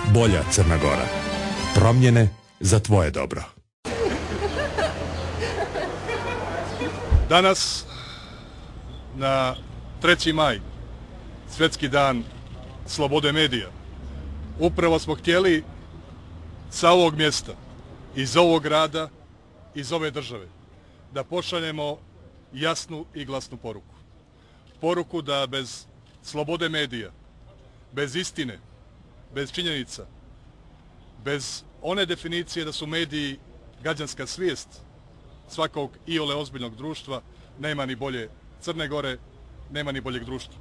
Bolja Crna Gora. Promjene za tvoje dobro. Danas, na 3. maj, Svjetski dan slobode medija, upravo smo htjeli sa ovog mjesta, iz ovog grada, iz ove države, da pošaljemo jasnu i glasnu poruku. Poruku da bez slobode medija, bez istine, bez činjenica, bez one definicije da su mediji građanska svijest svakog iole ozbiljnog društva, nema ni bolje Crne Gore, nema ni boljeg društva.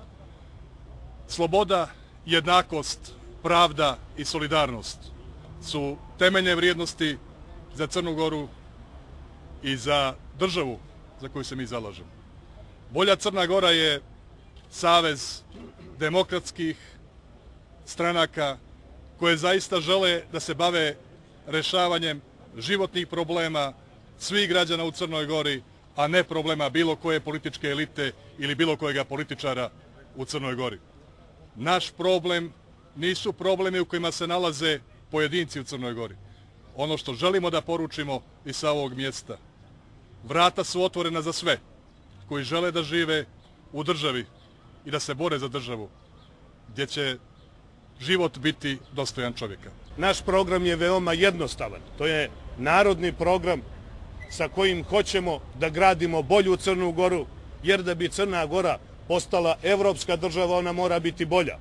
Sloboda, jednakost, pravda i solidarnost su temeljne vrijednosti za Crnu Goru i za državu za koju se mi zalažemo. Bolja Crna Gora je savez demokratskih stranaka koje zaista žele da se bave rješavanjem životnih problema svih građana u Crnoj Gori, a ne problema bilo koje političke elite ili bilo kojega političara u Crnoj Gori. Naš problem nisu problemi u kojima se nalaze pojedinci u Crnoj Gori. Ono što želimo da poručimo i sa ovog mjesta: vrata su otvorena za sve koji žele da žive u državi i da se bore za državu gdje će život biti dostojan čovjeka. Naš program je veoma jednostavan. To je narodni program sa kojim hoćemo da gradimo bolju Crnu Goru, jer da bi Crna Gora postala evropska država, ona mora biti bolja.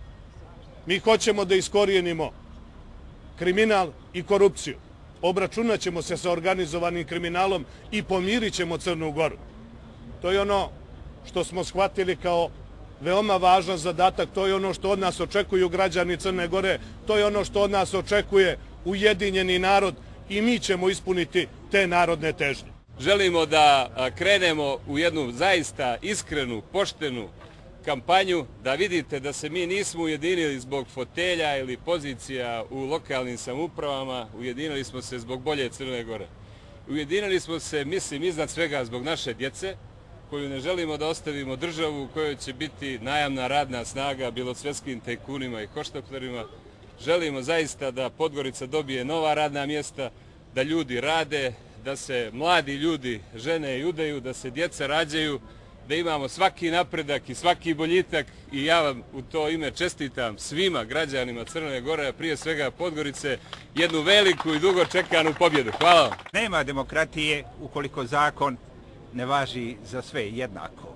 Mi hoćemo da iskorijenimo kriminal i korupciju. Obračunat ćemo se sa organizovanim kriminalom i pomirit ćemo Crnu Goru. To je ono što smo shvatili kao veoma važan zadatak, to je ono što od nas očekuju građani Crne Gore, to je ono što od nas očekuje ujedinjeni narod i mi ćemo ispuniti te narodne težnje. Želimo da krenemo u jednu zaista iskrenu, poštenu kampanju, da vidite da se mi nismo ujedinili zbog fotelja ili pozicija u lokalnim samoupravama, ujedinili smo se zbog bolje Crne Gore. Ujedinili smo se, mislim, iznad svega zbog naše djece, koju ne želimo da ostavimo državu u kojoj će biti najamna radna snaga bilo svjetskim tajkunima i hoštaplerima. Želimo zaista da Podgorica dobije nova radna mjesta, da ljudi rade, da se mladi ljudi žene i udaju, da se djeca rađaju, da imamo svaki napredak i svaki boljitak, i ja vam u to ime čestitam svima građanima Crne Gore, a prije svega Podgorice, jednu veliku i dugo čekanu pobjedu. Hvala vam. Nema demokratije ukoliko zakon ne važi za sve jednako.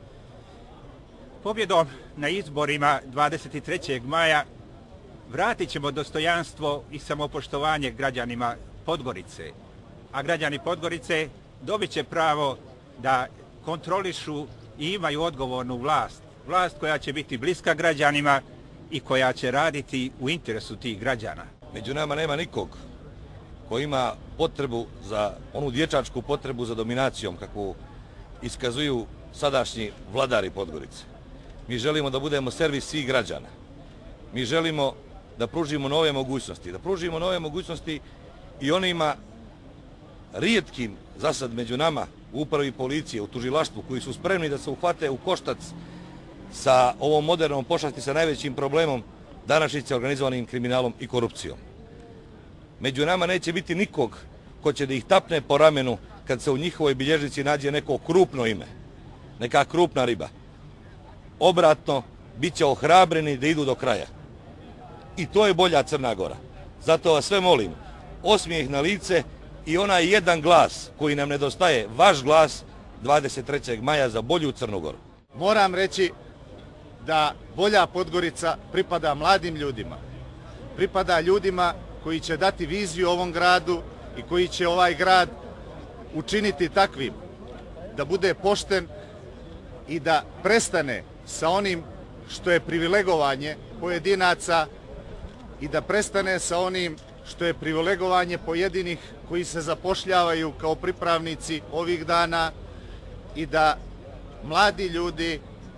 Pobjedom na izborima 23. maja vratit ćemo dostojanstvo i samopoštovanje građanima Podgorice, a građani Podgorice dobit će pravo da kontrolišu i imaju odgovornu vlast. Vlast koja će biti bliska građanima i koja će raditi u interesu tih građana. Među nama nema nikog ko ima potrebu za onu dječačku potrebu za dominacijom kakvu iskazuju sadašnji vladari Podgorice. Mi želimo da budemo servis svih građana. Mi želimo da pružimo nove mogućnosti i onima rijetkim zasad među nama u upravi policije, u tužilaštvu, koji su spremni da se uhvate u koštac sa ovom modernom pošasti, sa najvećim problemom današnjice, organizovanim kriminalom i korupcijom. Među nama neće biti nikog ko će da ih tapne po ramenu kad se u njihovoj bilježnici nađe neko krupno ime, neka krupna riba. Obratno, bit će ohrabreni da idu do kraja. I to je bolja Crna Gora. Zato vas sve molim, osmijeh na lice i onaj jedan glas koji nam nedostaje, vaš glas 23. maja za bolju Crnu Goru. Moram reći da bolja Podgorica pripada mladim ljudima. Pripada ljudima koji će dati viziju ovom gradu i koji će ovaj grad učiniti takvim da bude pošten i da prestane sa onim što je privilegovanje pojedinaca i da prestane sa onim što je privilegovanje pojedinih koji se zapošljavaju kao pripravnici ovih dana i da mladi ljudi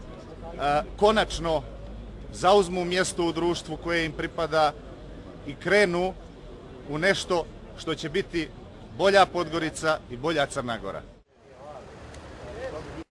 konačno zauzmu mjesto u društvu koje im pripada i krenu u nešto što će biti bolja Podgorica i bolja Crna Gora.